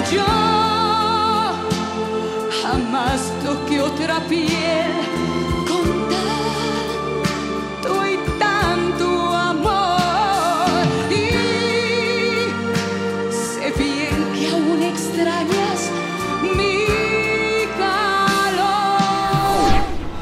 yo jamás toqué otra piel con tanto y tanto amor. Y sé bien que aún extrañas mi calor.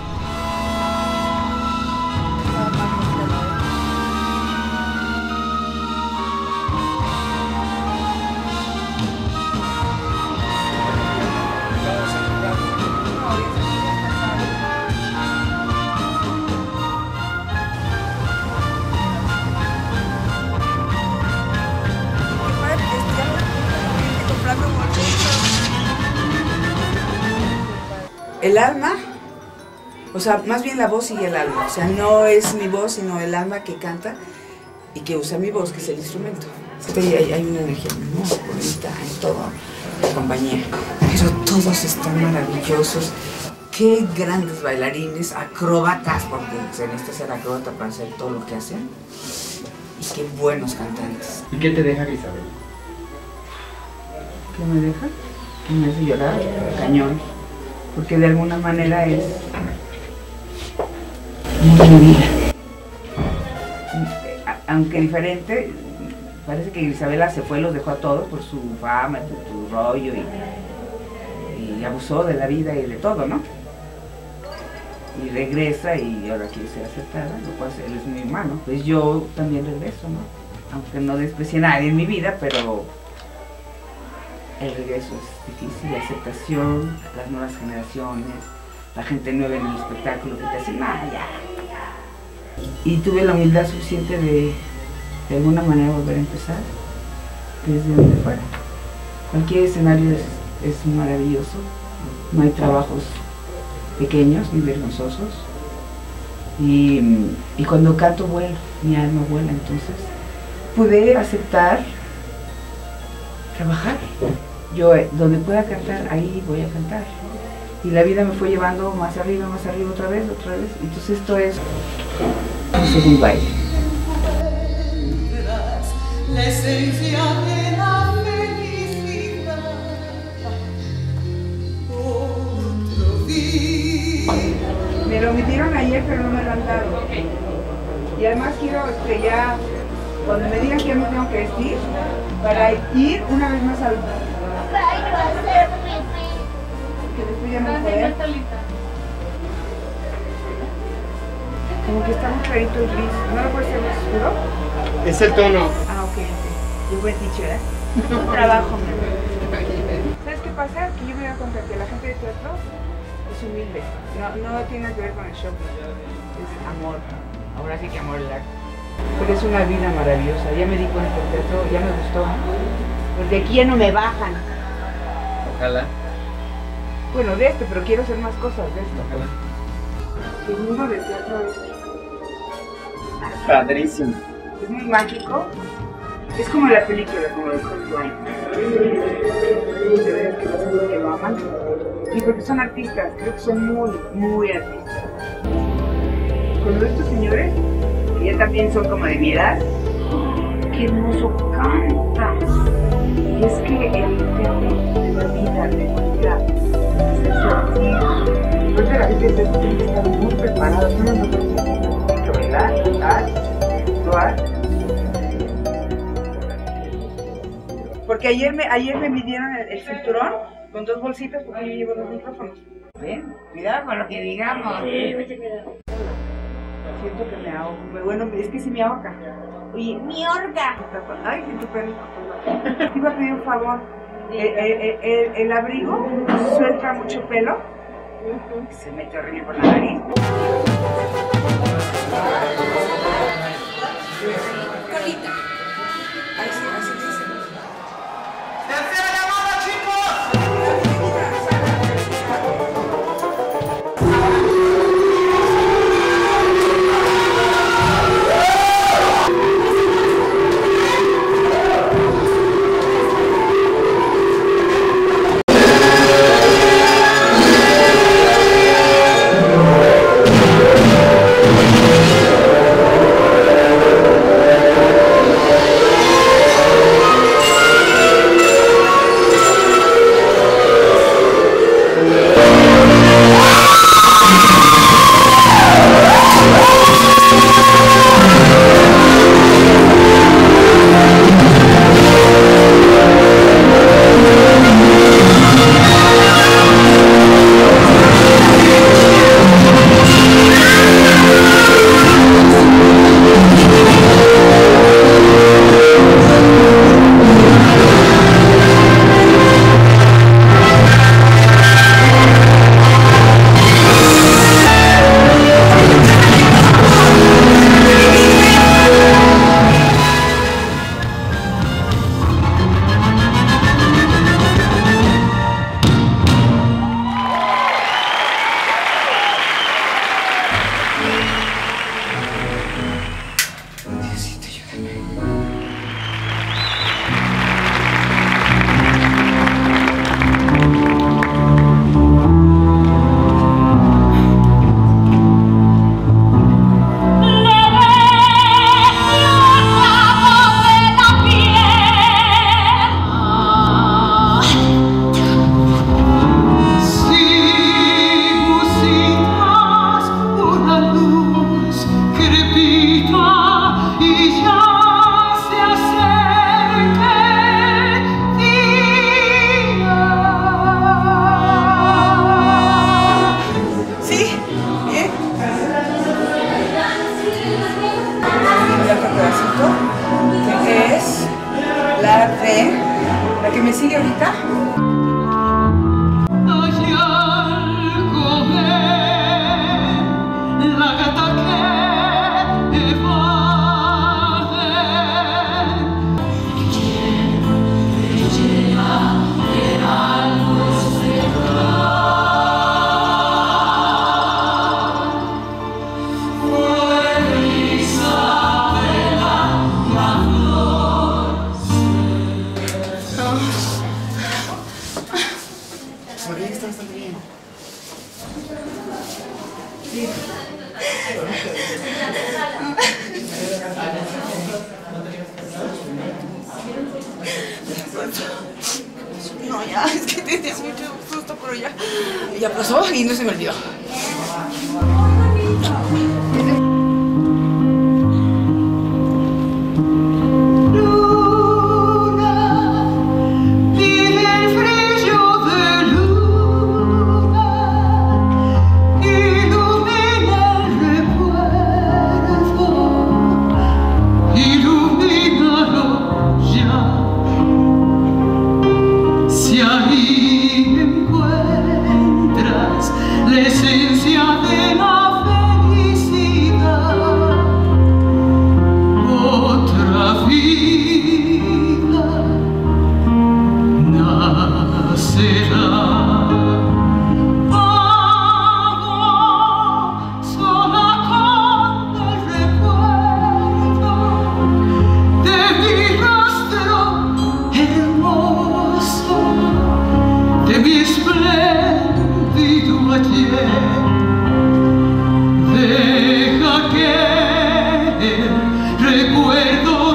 El alma, o sea, más bien la voz sigue el alma, o sea, no es mi voz, sino el alma que canta y que usa mi voz, que es el instrumento. Hay una energía muy bonita en toda la compañía, pero todos están maravillosos. Qué grandes bailarines, acróbatas, porque se necesita ser acróbata para hacer todo lo que hacen, y qué buenos cantantes. ¿Y qué te deja Isabel? ¿Qué me deja? Que me hace llorar, cañón. Porque de alguna manera es muy mi vida. Aunque diferente, parece que Isabela se fue, los dejó a todos por su fama, su rollo y abusó de la vida y de todo, ¿no? Y regresa y ahora quiere ser aceptada, lo cual él es muy humano. Pues yo también regreso, ¿no? Aunque no desprecié a nadie en mi vida, pero el regreso es difícil, la aceptación, las nuevas generaciones, la gente nueva en el espectáculo que te hace, nada, ya. Y tuve la humildad suficiente de alguna manera volver a empezar desde donde fuera. Cualquier escenario es maravilloso, no hay trabajos pequeños ni vergonzosos. Y cuando canto vuelo, mi alma vuela, entonces pude aceptar trabajar. Yo, donde pueda cantar, ahí voy a cantar. Y la vida me fue llevando más arriba, otra vez. Entonces esto es un baile. La esencia de la felicidad. Otro día. Me lo midieron ayer, pero no me lo han dado. Y además quiero ya, cuando me digan que me tengo que vestir, para ir una vez más al... Que después ya no puedo. Como que está muy clarito el gris. ¿No lo puede ser más oscuro? Es el tono. Ah, ok. Yo buen dicho, ¿eh? Trabajo, ¿sabes qué pasa? Que yo me doy cuenta que la gente de teatro es humilde. No tiene que ver con el show. Es amor. Ahora sí que amor el arte. Pero es una vida maravillosa. Ya me di cuenta del teatro, ya me gustó. Pues de aquí ya no me bajan. Ojalá. Bueno, de esto, pero quiero hacer más cosas de esto. Ojalá. El mundo del teatro es Padrísimo. es muy mágico. Es como la película, como el Coldplay. De verdad que los que lo aman. Y porque son artistas, creo que son muy artistas. Con estos señores, que ya también son como de mi edad, qué hermoso canta. Y es que el teatro de la vida, de la vida, se sentir. Creo que la gente tiene que estar muy preparada. No nos puede bailar, cantar, actuar. Porque ayer me midieron el cinturón con 2 bolsitas porque yo llevo 2 micrófonos. ¿Ven? Cuidado con lo que digamos. Siento que me ahogo. Bueno, es que sí me ahoga. Oye, mi orga. Ay, si tu perro. Te iba a pedir un favor. El abrigo suelta mucho pelo. Se mete horrible por la nariz. Colita. Ahí sí, así dice. ¡Tercera llamada, chicos! música. Está bastante bien. Sí. No, ya, es que tenía mucho susto, pero ya pasó y no se me olvidó.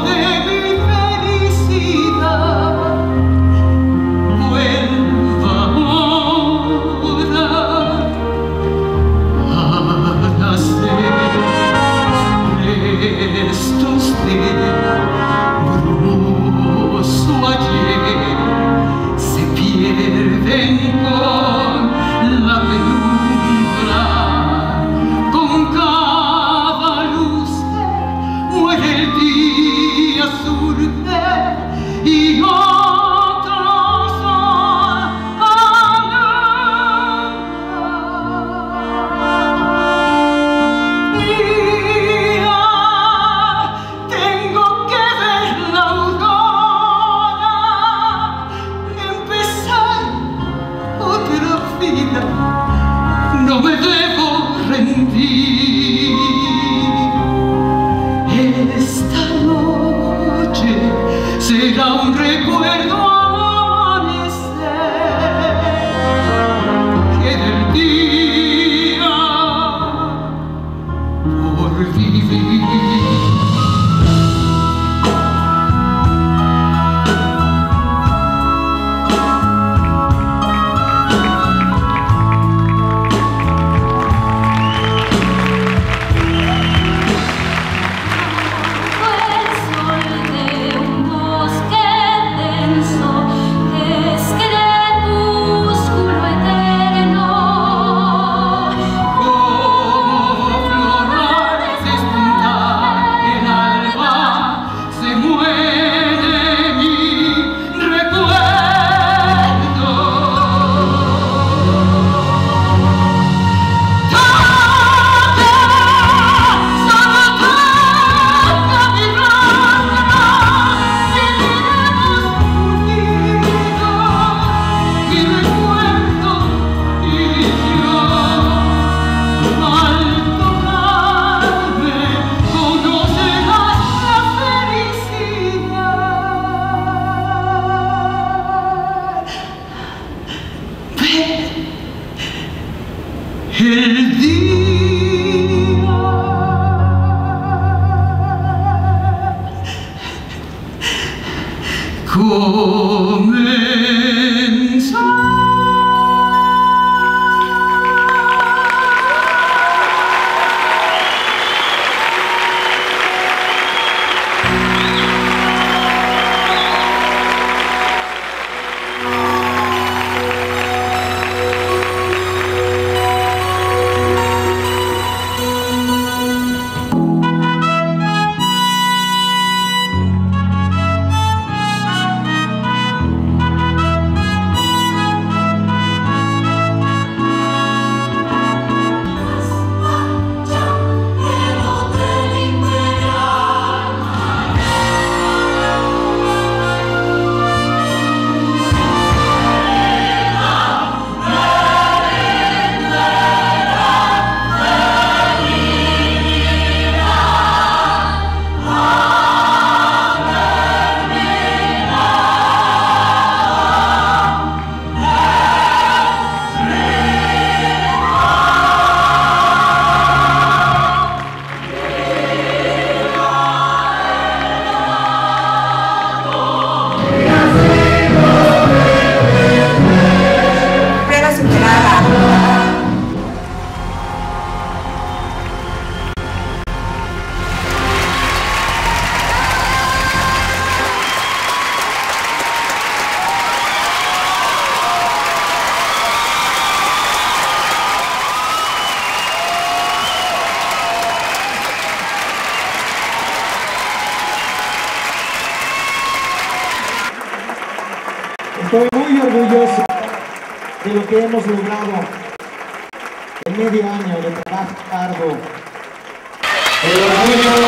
Vuelva orgulloso de lo que hemos logrado en medio año de trabajo arduo. El orgullo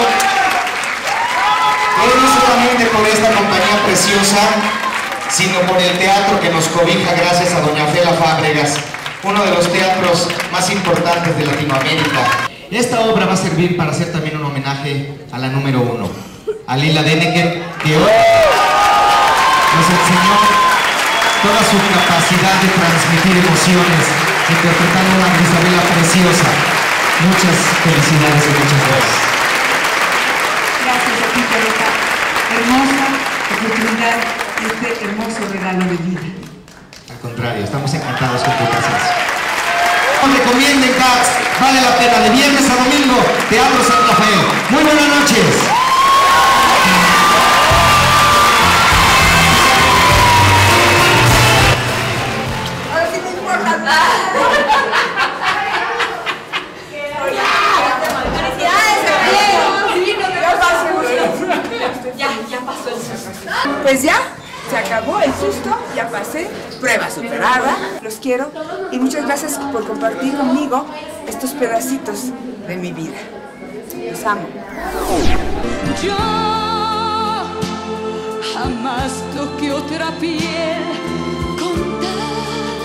no solamente por esta compañía preciosa, sino por el teatro que nos cobija gracias a doña Fela Fábregas, uno de los teatros más importantes de Latinoamérica. Esta obra va a servir para hacer también un homenaje a la número 1, a Lila Denneker, que hoy nos enseñó toda su capacidad de transmitir emociones, interpretando a una Grisabela preciosa. Muchas felicidades y muchas gracias. Gracias a ti por esta hermosa oportunidad, este hermoso regalo de vida. Al contrario, estamos encantados con tu presencia. Recomienden Cats, vale la pena, de viernes a domingo, Teatro San Rafael. Muy buenas noches. Ahora sí no importa nada. Ya pasó el susto. Pues ya, se acabó el susto, ya pasé, prueba superada, los quiero y muchas gracias por compartir conmigo estos pedacitos de mi vida. Los amo. Yo jamás toqué otra piel con tal